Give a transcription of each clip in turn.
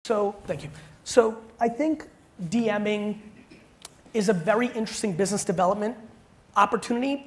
So, thank you. So, I think DMing is a very interesting business development opportunity.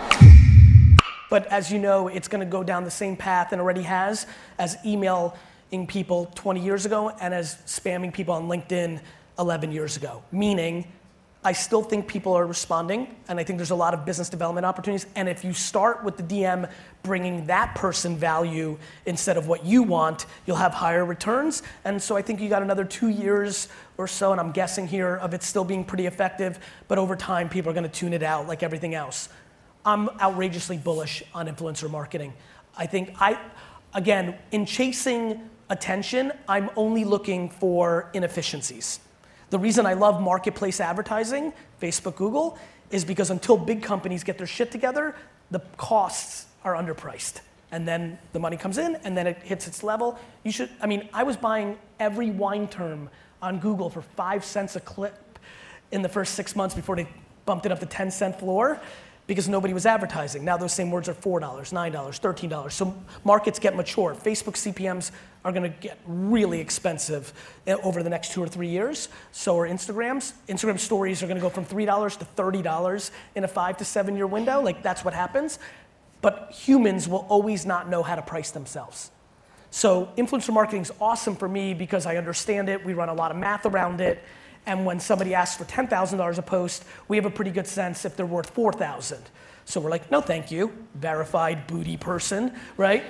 But as you know, it's gonna go down the same path and already has as emailing people 20 years ago and as spamming people on LinkedIn 11 years ago. Meaning, I still think people are responding, and I think there's a lot of business development opportunities. And if you start with the DM bringing that person value instead of what you want, you'll have higher returns. And so I think you got another 2 years or so, and I'm guessing here, of it still being pretty effective, but over time, people are gonna tune it out like everything else. I'm outrageously bullish on influencer marketing. I think again, in chasing attention, I'm only looking for inefficiencies. The reason I love marketplace advertising, Facebook, Google, is because until big companies get their shit together, the costs are underpriced. And then the money comes in and then it hits its level. I was buying every wine term on Google for 5 cents a click in the first 6 months before they bumped it up to 10-cent floor because nobody was advertising. Now those same words are $4, $9, $13. So markets get mature. Facebook CPMs are gonna get really expensive over the next 2 or 3 years. So are Instagrams. Instagram stories are gonna go from $3 to $30 in a 5 to 7 year window. Like that's what happens. But humans will always not know how to price themselves. So influencer marketing is awesome for me because I understand it. We run a lot of math around it. And when somebody asks for $10,000 a post, we have a pretty good sense if they're worth $4,000. So we're like, no, thank you, verified booty person, right?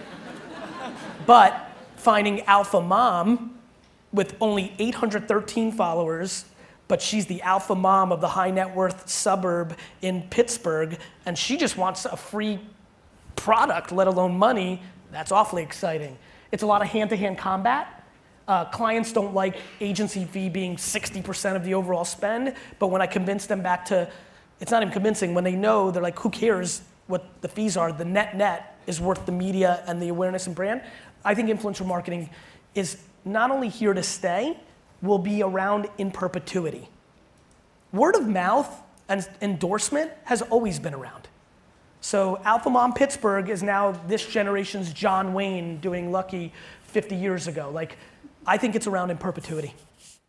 But finding alpha mom with only 813 followers, but she's the alpha mom of the high net worth suburb in Pittsburgh, and she just wants a free product, let alone money, that's awfully exciting. It's a lot of hand-to-hand combat. Clients don't like agency fee being 60% of the overall spend, but when I convince them back to, it's not even convincing, when they know, they're like, who cares what the fees are, the net is worth the media and the awareness and brand. I think influencer marketing is not only here to stay, will be around in perpetuity. Word of mouth and endorsement has always been around. So Alpha Mom Pittsburgh is now this generation's John Wayne doing Lucky 50 years ago. Like, I think it's around in perpetuity.